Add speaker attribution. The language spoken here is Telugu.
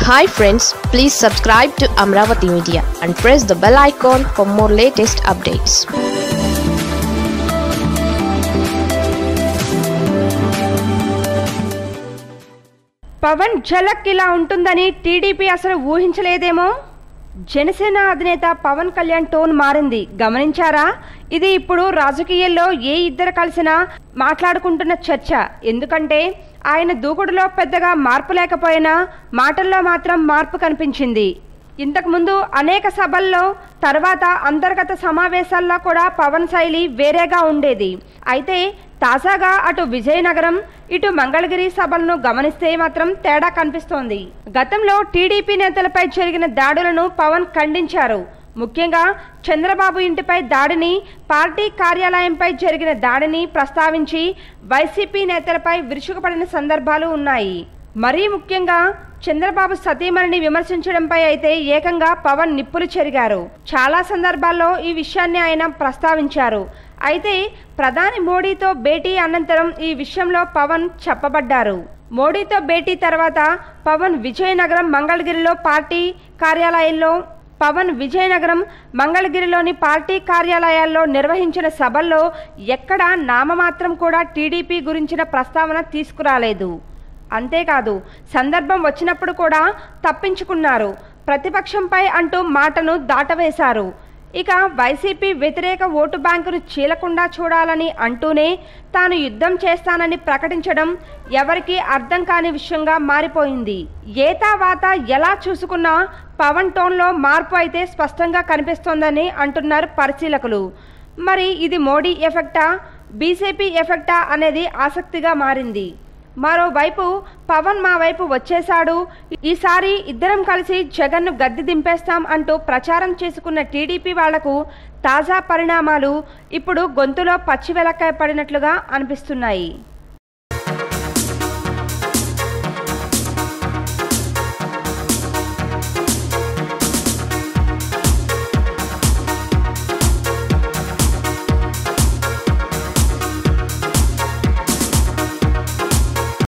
Speaker 1: Hi friends, please subscribe to Amaravathi Media and press the bell icon for more latest updates.
Speaker 2: Pawan ఝలక్ ఇలా ఉంటుందని టీడీపీ అసలు ఊహించలేదేమో. జనసేన అధినేత పవన్ కళ్యాణ్ టోన్ మారింది, గమనించారా? ఇది ఇప్పుడు రాజకీయాల్లో ఏ ఇద్దరు కలిసినా మాట్లాడుకుంటున్న చర్చ. ఎందుకంటే ఆయన దూకుడులో పెద్దగా మార్పు లేకపోయినా మాటల్లో మాత్రం మార్పు కనిపించింది. ఇంతకుముందు అనేక సభల్లో తర్వాత అంతర్గత సమావేశాల్లో కూడా పవన్ శైలి వేరేగా ఉండేది. అయితే తాజాగా అటు విజయనగరం ఇటు మంగళగిరి సభలను గమనిస్తే మాత్రం తేడా కనిపిస్తోంది. గతంలో టీడీపీ నేతలపై జరిగిన దాడులను పవన్ ఖండించారు. ముఖ్యంగా చంద్రబాబు ఇంటిపై దాడిని, పార్టీ కార్యాలయంపై జరిగిన దాడిని ప్రస్తావించి వైసీపీ నేతలపై విరుచుకుపడిన సందర్భాలు ఉన్నాయి. మరీ ముఖ్యంగా చంద్రబాబు సతీమణిని విమర్శించడంపై అయితే ఏకంగా పవన్ నిప్పులు చెరిగారు. చాలా సందర్భాల్లో ఈ విషయాన్ని ఆయన ప్రస్తావించారు. అయితే ప్రధాని మోడీతో భేటీ అనంతరం ఈ విషయంలో పవన్ చెప్పబడ్డారు. మోడీతో భేటీ తర్వాత పవన్ విజయనగరం మంగళగిరిలోని పార్టీ కార్యాలయాల్లో నిర్వహించిన సభల్లో ఎక్కడా నామమాత్రం కూడా టీడీపీ గురించిన ప్రస్తావన తీసుకురాలేదు. అంతేకాదు, సందర్భం వచ్చినప్పుడు కూడా తప్పించుకున్నారు. ప్రతిపక్షంపై అంటూ మాటను దాటవేశారు. ఇక వైసీపీ వ్యతిరేక ఓటు బ్యాంకును చీలకుండా చూడాలని అంటూనే తాను యుద్ధం చేస్తానని ప్రకటించడం ఎవరికీ అర్థం కాని విషయంగా మారిపోయింది. ఏతావాత ఎలా చూసుకున్నా పవన్ టోన్లో మార్పు అయితే స్పష్టంగా కనిపిస్తోందని అంటున్నారు పరిశీలకులు. మరి ఇది మోడీ ఎఫెక్టా, బీజేపీ ఎఫెక్టా అనేది ఆసక్తిగా మారింది. మరోవైపు పవన్ మా వైపు వచ్చేశాడు, ఈసారి ఇద్దరం కలిసి జగన్ను గద్దె దింపేస్తాం అంటూ ప్రచారం చేసుకున్న టీడీపీ వాళ్లకు తాజా పరిణామాలు ఇప్పుడు గొంతులో పచ్చివెలక్కాయ పడినట్లుగా అనిపిస్తున్నాయి.